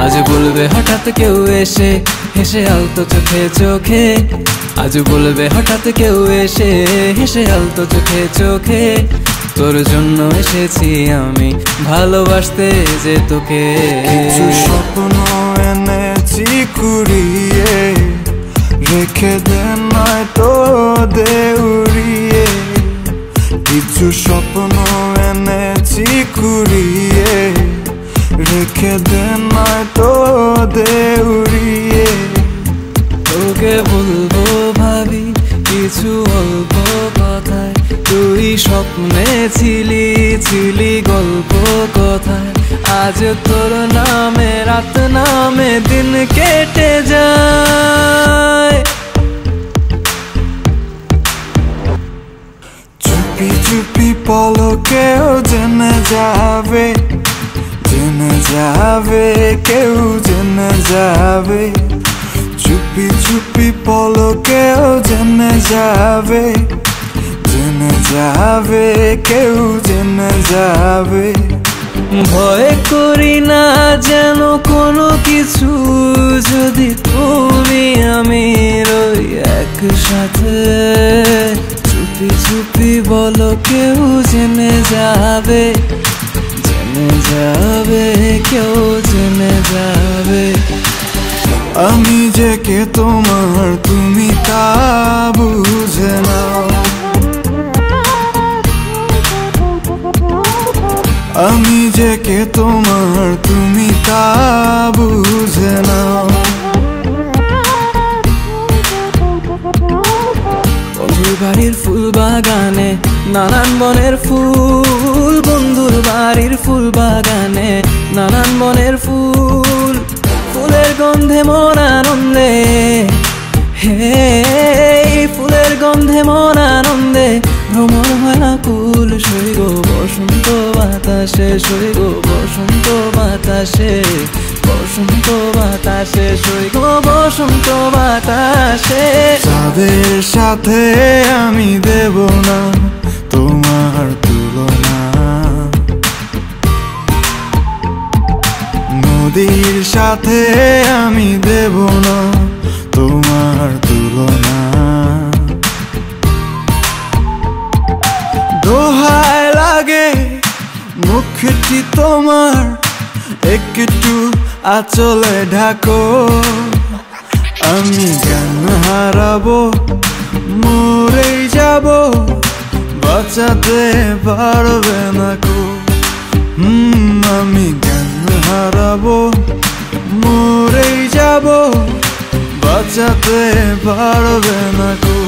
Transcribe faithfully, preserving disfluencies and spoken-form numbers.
আজ বলবে হঠাৎ কেউ এসে হেসে আলতো চোখে চোখে, আজ বলবে হঠাৎ কেউ এসে হেসে আলতো চোখে চোখে, তোর জন্য এসেছি আমি ভালোবাসতে যে তোকে। কিছু স্বপ্ন এনেছি কুড়িয়ে, রেখে দে নয়তো দে উড়িয়ে। কিছু স্বপ্ন এনেছি কুড়িয়ে, রেখে দে নয়তো দে উড়িয়ে। তোকে বলবো ভাবি কিছু অল্প কথায়, তুই স্বপ্নে ছিলি ছিলি গল্প কথায়। আজ তোর নামে রাত নামে দিন কেটে যায়। চুপি চুপি পলকেও জেনে যাবে, জেনে যাবে কেউ জেনে যাবে। চুপি চুপি পলকেও জেনে যাবে, জেনে যাবে কেউ জেনে যাবে। ভয় করি না যেন কোনো কিছু, যদি তুমি আমি রই একসাথে। চুপি চুপি বলো কেউ জেনে যাবে, জেনে যাবে কেউ জেনে যাবে। আমি যে কে তোমার তুমি তা বুঝে নাও, আমি যে কে তোমার তুমি তা বুঝে নাও। বন্ধুর বাড়ির ফুল বাগানে নানান বনের ফুল, বন্ধুর বাড়ির ফুল বাগানে নানান বনের ফুল। ফুলের গন্ধে মন আনন্দে, হে ফুলের গন্ধে মন আনন্দে ভ্রমণ হয় না কুল। সই গো বসন্ত বাতাসে, সই গো বসন্ত বাতাসে, বসন্ত বাতাসে, সই গো বসন্ত বাতাসে। তাদের সাথে আমি দেব না তোমার তুলনা, নদীর সাথে আমি দেব না তোমার তুলনা। দোহায় লাগে মুখটি তোমার, একটু আঁচলে ঢাকো। আমি জ্ঞান হারাবো, মরেই যাব, বাঁচাতে পারবে না কো। হুম আমি জ্ঞান হারাবো, মরেই যাব, বাঁচাতে পারবে না কো।